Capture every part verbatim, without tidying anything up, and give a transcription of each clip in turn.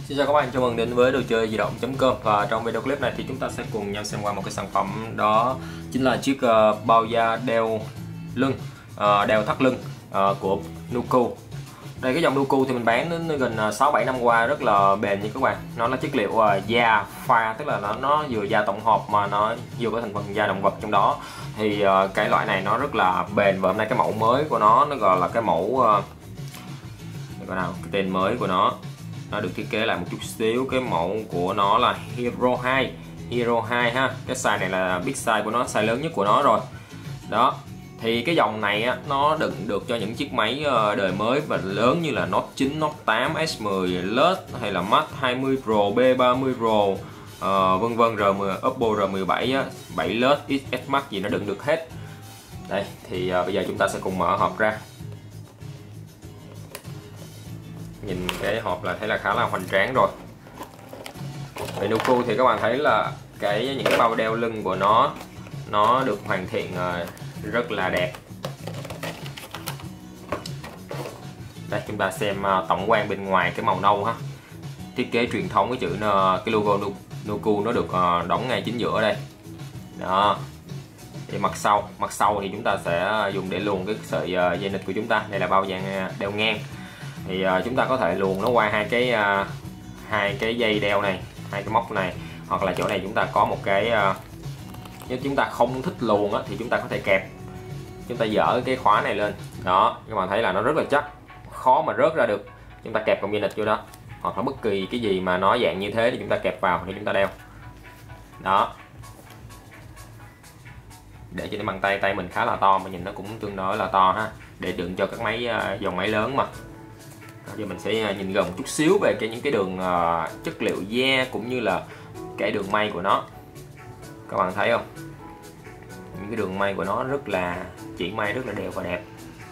Xin chào các bạn, chào mừng đến với đồ chơi di động chấm com. Và trong video clip này thì chúng ta sẽ cùng nhau xem qua một cái sản phẩm, đó chính là chiếc uh, bao da đeo lưng, uh, đeo thắt lưng uh, của Nuco. Đây, cái dòng Nuco thì mình bán đến gần sáu bảy năm qua rất là bền nha các bạn. Nó là chất liệu uh, da pha, tức là nó nó vừa da tổng hợp mà nó vừa có thành phần da động vật trong đó. Thì uh, cái loại này nó rất là bền, và hôm nay cái mẫu mới của nó nó gọi là cái mẫu uh, cái nào cái tên mới của nó nó được thiết kế lại một chút xíu. Cái mẫu của nó là Hero hai Hero hai ha. Cái size này là big size của nó, size lớn nhất của nó rồi đó. Thì cái dòng này á, nó đựng được cho những chiếc máy đời mới và lớn như là Note chín, Note tám, S mười Plus hay là Max hai mươi Pro, B ba mươi Pro, uh, vân vân, R mười, Oppo R mười bảy á, bảy Plus, X S Max gì nó đựng được hết. Đây thì uh, bây giờ chúng ta sẽ cùng mở hộp ra. Nhìn cái hộp là thấy là khá là hoành tráng rồi. Về Nuco thì các bạn thấy là cái những cái bao đeo lưng của nó nó được hoàn thiện rất là đẹp. Đây, chúng ta xem tổng quan bên ngoài cái màu nâu ha. Thiết kế truyền thống, cái chữ cái logo Nuco nó được đóng ngay chính giữa đây. Đó. Thì mặt sau, mặt sau thì chúng ta sẽ dùng để luồn cái sợi dây nịt của chúng ta. Đây là bao da đeo ngang. Thì uh, chúng ta có thể luồn nó qua hai cái uh, hai cái dây đeo này, hai cái móc này, hoặc là chỗ này chúng ta có một cái uh, nếu chúng ta không thích luồn á, thì chúng ta có thể kẹp, chúng ta dỡ cái khóa này lên đó. Các bạn thấy là nó rất là chắc, khó mà rớt ra được. Chúng ta kẹp cọng dây nịt vô đó, hoặc là bất kỳ cái gì mà nó dạng như thế thì chúng ta kẹp vào để chúng ta đeo đó. Để cho nó bằng tay, tay mình khá là to mà nhìn nó cũng tương đối là to ha, để đựng cho các máy uh, dòng máy lớn mà. Giờ mình sẽ nhìn gần một chút xíu về cái những cái đường uh, chất liệu da cũng như là cái đường may của nó. Các bạn thấy không? Những cái đường may của nó rất là chỉ may rất là đều và đẹp.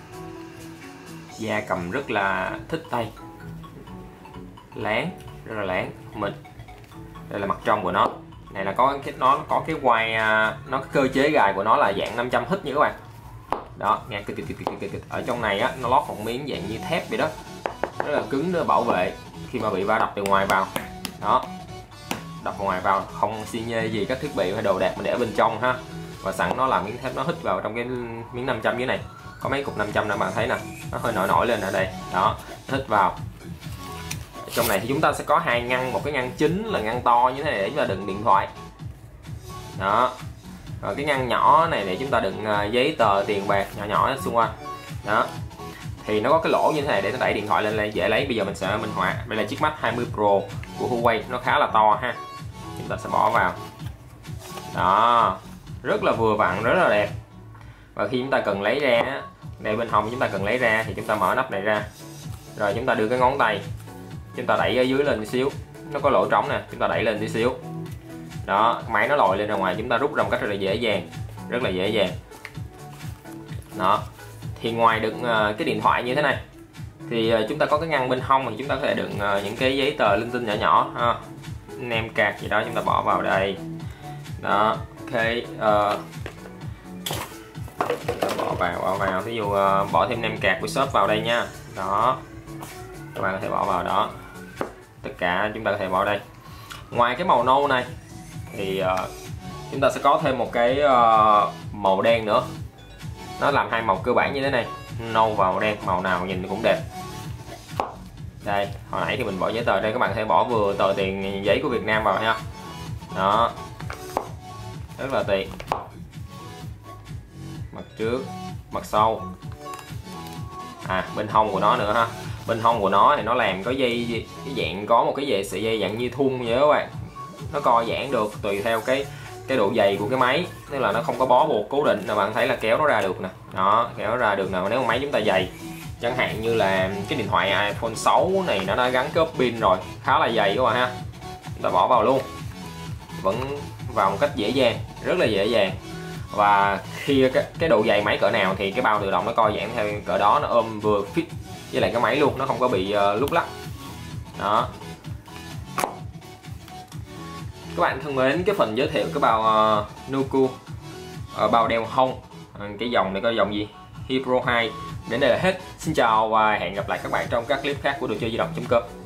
Da cầm rất là thích tay, láng, rất là láng mịn. Đây là mặt trong của nó. Này là có cái nó có cái quai, uh, nó cái cơ chế gài của nó là dạng năm trăm hít nha các bạn. Đó, nghe kịch kịch kịch kịch kịch. Ở trong này á, nó lót một miếng dạng như thép vậy đó, rất là cứng để bảo vệ khi mà bị va đập từ ngoài vào đó. Đập ngoài vào không xi nhê gì các thiết bị hay đồ đạc mình để ở bên trong ha. Và sẵn nó làm miếng thép, nó hít vào trong cái miếng năm trăm dưới này, có mấy cục năm trăm nè, bạn thấy nè, nó hơi nổi nổi lên ở đây đó, nó hít vào. Ở trong này thì chúng ta sẽ có hai ngăn, một cái ngăn chính là ngăn to như thế này để chúng ta đựng điện thoại đó, rồi cái ngăn nhỏ này để chúng ta đựng giấy tờ, tiền bạc nhỏ nhỏ xung quanh đó. Thì nó có cái lỗ như thế này để nó đẩy điện thoại lên, lên dễ lấy. Bây giờ mình sẽ minh họa. Đây là chiếc Max hai mươi Pro của Huawei, nó khá là to ha. Chúng ta sẽ bỏ vào đó, rất là vừa vặn, rất là đẹp. Và khi chúng ta cần lấy ra, đây bên hông chúng ta cần lấy ra thì chúng ta mở nắp này ra, rồi chúng ta đưa cái ngón tay, chúng ta đẩy ở dưới lên tí xíu, nó có lỗ trống nè, chúng ta đẩy lên tí xíu đó, máy nó lòi lên ra ngoài, chúng ta rút ra một cách rất là dễ dàng, rất là dễ dàng đó. Thì ngoài đựng uh, cái điện thoại như thế này thì uh, chúng ta có cái ngăn bên hông thì chúng ta có thể đựng uh, những cái giấy tờ linh tinh nhỏ nhỏ ha, nem card gì đó chúng ta bỏ vào đây đó. Ok, uh, bỏ vào bỏ vào ví dụ uh, bỏ thêm nem card của shop vào đây nha đó, các bạn có thể bỏ vào đó, tất cả chúng ta có thể bỏ đây. Ngoài cái màu nâu này thì uh, chúng ta sẽ có thêm một cái uh, màu đen nữa. Nó làm hai màu cơ bản như thế này, nâu và màu đen, màu nào nhìn cũng đẹp. Đây, hồi nãy thì mình bỏ giấy tờ đây, các bạn có thể bỏ vừa tờ tiền giấy của Việt Nam vào ha đó, rất là tiện. Mặt trước, mặt sau, à bên hông của nó nữa ha. Bên hông của nó thì nó làm có dây, cái dạng có một cái dây sợi dây dạng như thun vậy các bạn, nó co giãn được tùy theo cái cái độ dày của cái máy, tức là nó không có bó buộc cố định, là bạn thấy là kéo nó ra được nè đó, kéo nó ra được nè. Nếu mà máy chúng ta dày, chẳng hạn như là cái điện thoại iPhone sáu này nó đã gắn cái ốp pin rồi, khá là dày các bạn ha, chúng ta bỏ vào luôn vẫn vào một cách dễ dàng, rất là dễ dàng. Và khi cái, cái độ dày máy cỡ nào thì cái bao tự động nó co giãn theo cỡ đó, nó ôm vừa fit với lại cái máy luôn, nó không có bị uh, lúc lắc đó. Các bạn thân mến, cái phần giới thiệu cái bao uh, Nuco uh, bao đeo hông, uh, cái dòng này có dòng gì Hero hai đến đây là hết. Xin chào và hẹn gặp lại các bạn trong các clip khác của đồ chơi di động chấm com.